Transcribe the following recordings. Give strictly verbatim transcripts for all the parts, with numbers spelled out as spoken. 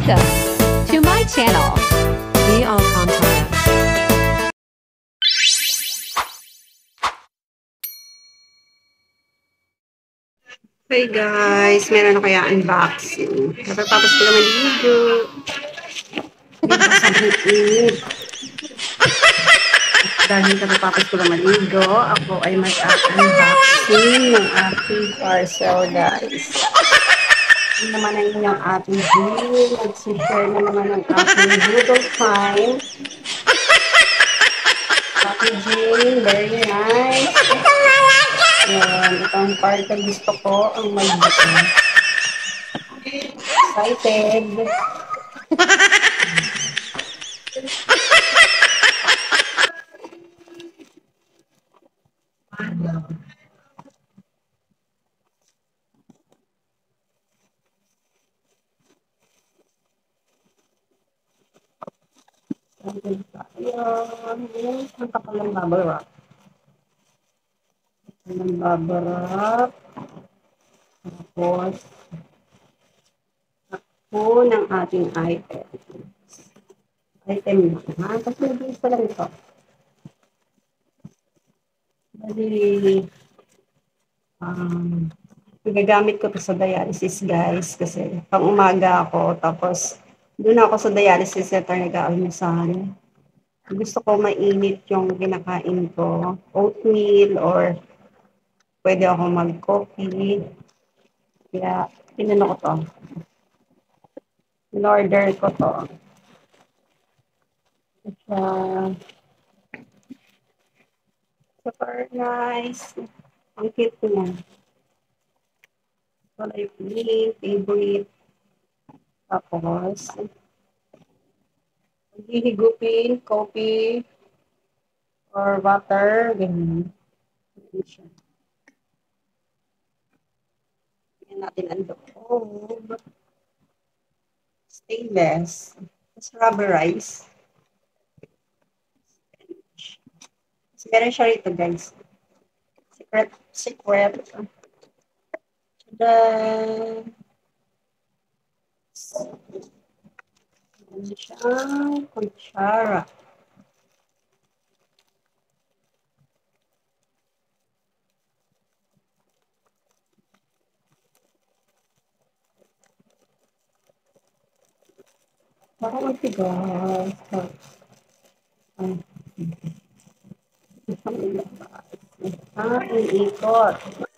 Welcome to my channel. Be Alcantara. Hey guys, meron ako kaya unboxing. Napagpapos ko naman dito. Hindi sobrang init. Dahil napagpapos ko naman dito, ako ay mag-unboxing ng aking parcel guys. Ano naman ang inyong ating deal? Mag-share na naman ang aking Google Time. Packaging, very nice. Yan, itong parcel gusto ko ang may button. Excited. Ayan. Ang kapal ng bubble wrap. Ng bubble wrap. Tapos, ako ng ating item. Item na. Ha? Kasi nag-iis pa lang ito. Bali, um, gagamit ko to sa dialysis guys. Kasi pang umaga ako. Tapos, doon ako sa dialysis center nag-aalmusal. Gusto ko mainit yung kinakain ko. Oatmeal or pwede ako mag-coffee. Kaya, pinano ko to. In-order ko to. Uh, super nice. Ang cute niya. Wala yung link, favorite. Tapos, hihigupin, coffee, or water. Ganyan. Yan natin ang loob. Stainless. Tapos rubberized. So, meron siya rito, guys. Secret, secret. Tada! Meron siyang kutsara. Baka magtigas. Ay. Ah, iikot.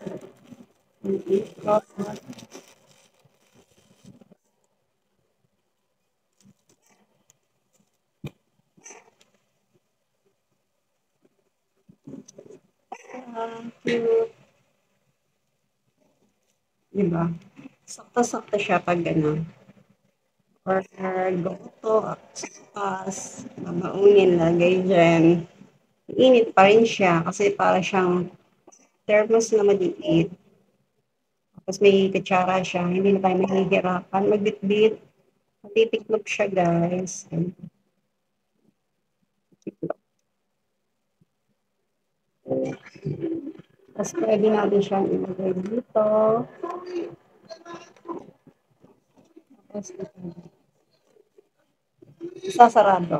Iikot. Ah, cute. Diba? Sakto-sakto siya pag gano'n. Or goto, pas, babaunin, lagay dyan. Init pa rin siya kasi para siyang thermos na maliit. Tapos may kutsara siya, hindi na tayo mahihirapan magbitbit. Matitiklop siya guys. Tapos pwede natin siyang ilagay dito. Tapos isasarado.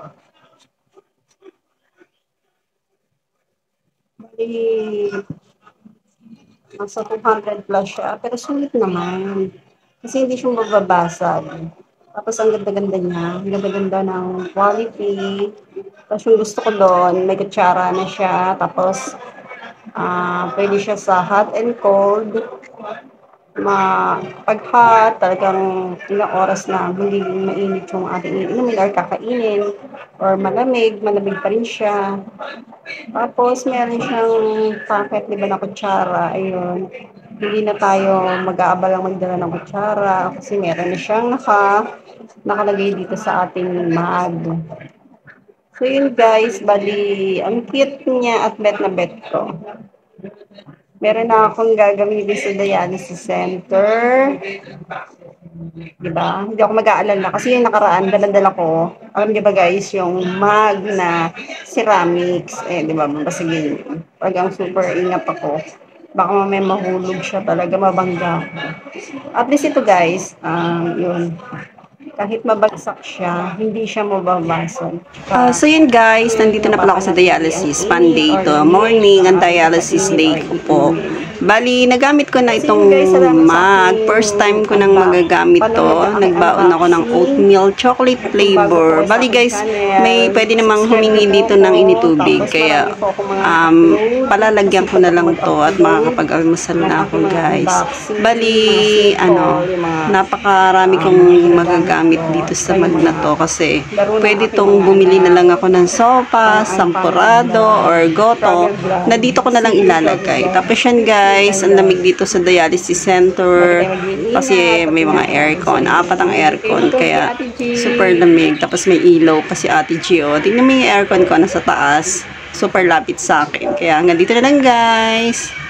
Bali, nasa two hundred plus siya, pero sulit naman. Kasi hindi siya mababasag. Tapos ang ganda-ganda niya, ang ganda-ganda ng quality. Tapos yung gusto ko doon, may kutsara na siya. Tapos, uh, pwede siya sa hot and cold. Ma, pag hot, talagang ilang oras na hindi mainit yung ating inumin or kakainin. Or malamig, malamig pa rin siya. Tapos, meron siyang packet, di ba, na kutsara. Ayun. Hindi na tayo mag-aabalang magdala ng kutsara kasi meron na siyang naka, nakalagay dito sa ating mug. So, yun guys, bali, ang cute niya at bet na bet ko. Meron na akong gagamitin sa dialysis center. Diba? Hindi ako mag-aalala kasi yung nakaraan, daladala ko. Alam niyo ba guys, yung mug na ceramics. Eh, di ba? Mabasagin. Pag ang super ingat ako, baka mamaya mahulog siya talaga, mabangga. At least ito guys, um, yun. kahit mabagsak siya, hindi siya mababasag. Uh, so yun guys, nandito na pala ako sa dialysis. Fun day ito. Morning, ang dialysis day ko po. Bali, nagamit ko na itong mug. First time ko nang magagamit to. Nagbaon ako ng oatmeal chocolate flavor. Bali guys, may pwede namang humingi dito ng initubig. Kaya, um, palalagyan ko na lang to at makakapag-almusal na ako guys. Bali, ano, napakarami kong magagamit dito sa mug na to kasi pwede tong bumili na lang ako ng sopa, sampurado, or goto na dito ko na lang ilalagay. Tapos yan guys, ang lamig dito sa dialysis center kasi may mga aircon, apat ang aircon, kaya super lamig. Tapos may ilaw pa si Ate Gio. Tingnan mo yung aircon ko nasa taas, super lapit sa akin. Kaya hanggang dito na lang guys.